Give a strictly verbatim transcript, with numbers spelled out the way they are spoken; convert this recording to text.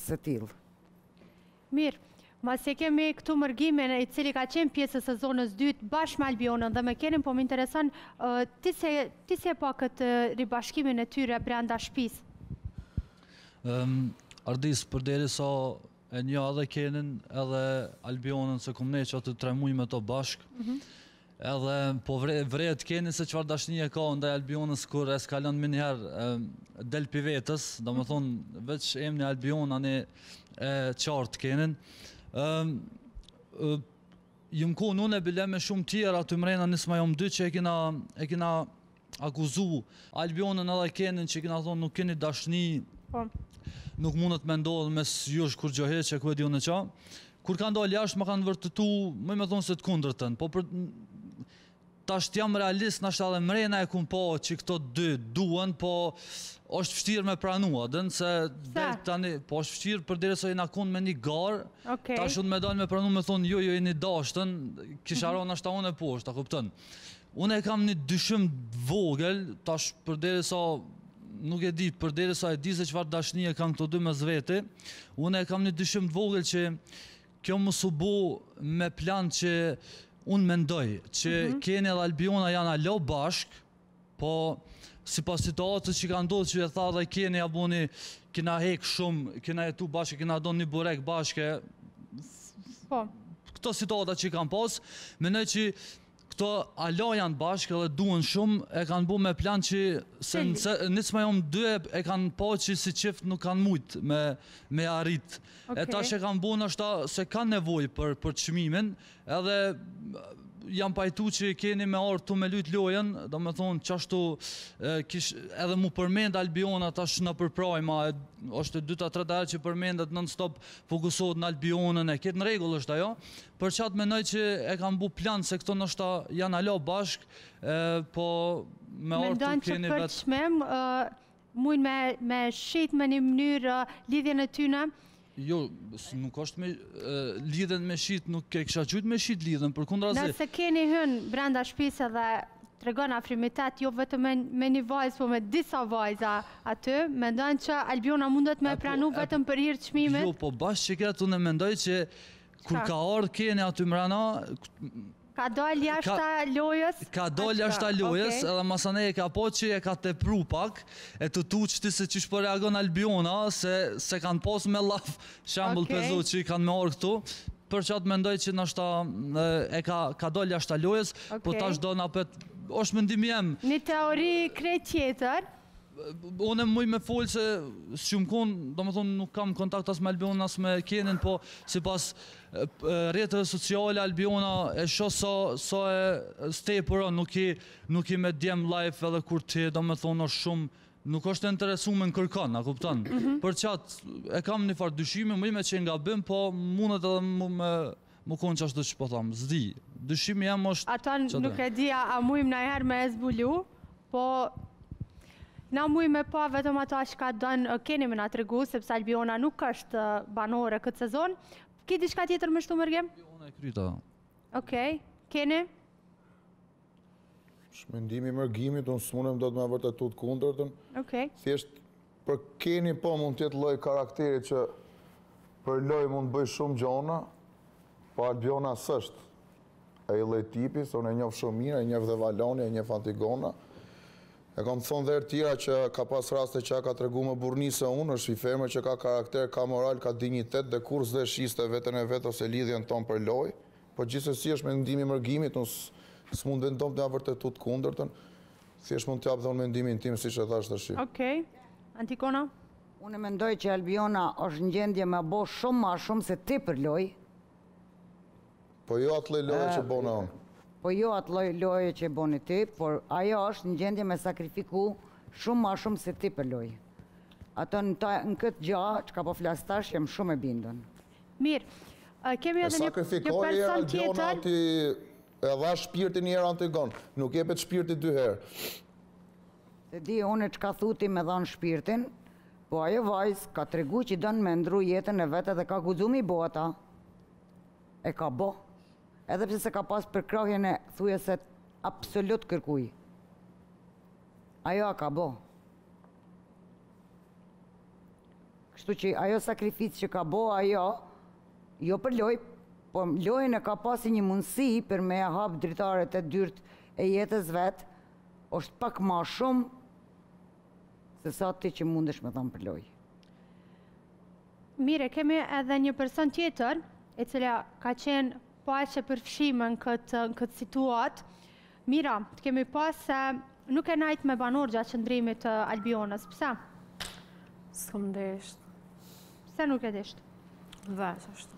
së tillë. Mirë, mas e kemi këtu mërgimin i cili ka qenë pjesë e sezonës dytë bashkë me Albionën dhe me Kenin, po më intereson uh, ti se ti se pa këtë ribashkimin e tyre brenda shtëpisë. Um, Ardis, përderisa e një edhe Kenin edhe Albionën se kom ne që aty tre muj me to bashkë, mm -hmm. edhe po vre, vrejet Kenin se çfarë dashnie ka ndaj Albionës kur eskalon më njëherë del pi vetës, do më thonë veç emni Albion ani e qartë Kenin. Um, uh, Jëm ku unë e bile me shumë tjera të mrena nisma jom dy që e kina, e kina akuzu Albionën edhe Kenin që kina thonë nuk keni dashni, po. Nuk mundet me ndodhë mes jush kur gjohet që ku e diu në qa. Kur kanë dojë jashtë më kanë vërtëtu, më me thonë se të kundërtën, po për tash jam realist, nashta edhe mrena e kum po që këto dy duen, po është vështirë me pranua, dënë se tani, po është vështirë për dire se jena kun me një garë, okay. Tash unë me dalë me pranu me thonë jo, jo jeni dashtën, kisharon mm -hmm. nashta unë e poshtë, a kuptën. Unë e kam një dyshim vogël, tash për dire sa nuk e di, për dire sa e di se çfarë dashnie kanë këto dy mes vete, unë e kam një dyshim të vogël që kjo mos u bo me plan që unë mendoj që mm -hmm. Keni dhe Albiona janë alo bashk, po si pas situatës që ka ndodhë që e tha dhe Keni ja buni, kina hek shumë, kina jetu bashkë, kina do një burek bashkë, po. Këto situata që kanë pas, mendoj që këto alo janë bashkë edhe duen shumë, e kanë bu me plan që se nisë me jom dy e kanë po që si qift nuk kanë mujtë me, me arrit. Okay. E ta që kanë bu nështë se kanë nevoj për, për qmimin, edhe jam pajtu që Keni me orë tu me lujt lojen, do me thonë qashtu kish, edhe mu përmend Albiona tash në përprajma, është e dyta treta herë që përmendet non-stop fokusohet në Albionën, e ketë në regull është ajo, për qatë menoj që e kanë bu plan se këto nështë janë alo bashk, e, po me orë tu Keni vetë. Mendon që për qmem, uh, mujnë me, me shqit me një mënyrë uh, lidhjen e tyne? Jo, nuk është me uh, lidhen me shit, nuk e kisha qyt me shit lidhen, për kundra zi. Nëse Keni hyn brenda shtëpisë dhe tregon afrimitet, jo vetëm me, me një vajzë, po me disa vajza aty, mendon që Albiona mundet me pranu vetëm për hir të çmimit? Jo, po bashkë që këtë unë mendoj që kur ka ardhë Keni aty mrena, ka dal jashta lojës? Ka dal jashta lojës, edhe masane e ka po që e ka tepru pak, e të tu që ti se qysh po reagon Albiona, se, se kanë pos me laf, shambull okay. Pezo që i kanë me orë këtu, për që atë mendoj që nështë e ka, ka dal jashta lojës, okay. Po tash do në apet, është mendim jem. Një teori krejt tjetër? Unë e muj me folë se shumë konë, do më thonë nuk kam kontakt as me Albiona as me Kenin, po si pas rretëve sociale Albiona e shoh sa, sa e stepëra, nuk i, nuk i me djem live edhe kur ti, do më thonë është shumë, nuk është interesu me në kërkan, a kuptan? Mm -hmm. Për qatë e kam një farë dyshime, muj me që nga bim, po mundet edhe mu me më konë që ashtë që po thamë, zdi. Dyshimi jam është... Ata nuk e dia, a mujmë na herë me e zbulu, po... Na mujë me pa vetëm ata që ka dënë Keni me na tregu, sepse Albiona nuk është banore këtë sezon. Ki diçka tjetër me shtu mërgjem? Albiona e kryta. Okej, Keni? Shmendimi mërgimit, unë s'munem do të me vërtetu të kundërtën. Okej. Thjesht, për Keni po mund tjetë loj karakterit që për loj mund bëj shumë gjona, po Albiona sështë. E i loj tipi, se unë e njofë shumë mirë, e njofë dhe Valoni, e njofë Antigona. E kam thonë dhe tjera që ka pas raste që ka të regu më burni se unë, është i femër që ka karakter, ka moral, ka dignitet dhe kur s'de shiste vetën e vetë ose lidhjen tonë për loj. Po gjithsesi është me ndimi mërgimit, unë s'mund vendom të nga vërtetu të kundërtën, thjesht mund t'japë dhe unë mendimin tim si që thashtë të shi. Okej, Antigona? Unë mendoj që Albiona është në gjendje me bo shumë ma shumë se ti për loj. Po jo atë loj loje që bona unë. Po jo atë loj loje që boni ti, por ajo është në gjendje me sakrifiku shumë ma shumë se ti për loj. Ato në, ta, në këtë gja, që ka po flastash, jem shumë e bindën. Mirë, kemi edhe një, një person tjetër. E dha shpirtin një herë Antigon, nuk jepet shpirti dy herë. Se di, unë që ka thuti me dhanë shpirtin, po ajo vajzë ka tregu që dënë me ndru jetën e vete dhe ka guzumi bo ata. E ka bo. Edhe pse se ka pas përkrahjen e thujeset absolut kërkuj. Ajo a ka bo. Kështu që ajo sakrificë që ka bo ajo, jo për loj, po lojën e ka pasi një mundësi për me e hap dritaret e dyrt e jetës vetë, është pak ma shumë se sa ti që mundesh me thamë për loj. Mire, kemi edhe një person tjetër, e cila ka qenë pas që përfshime në këtë, në këtë situatë. Mira, të kemi pas se nuk e najt me banor gjatë qëndrimit të Albionës. Pse? S'kom desht. Pse nuk e desht? Veç ashtu.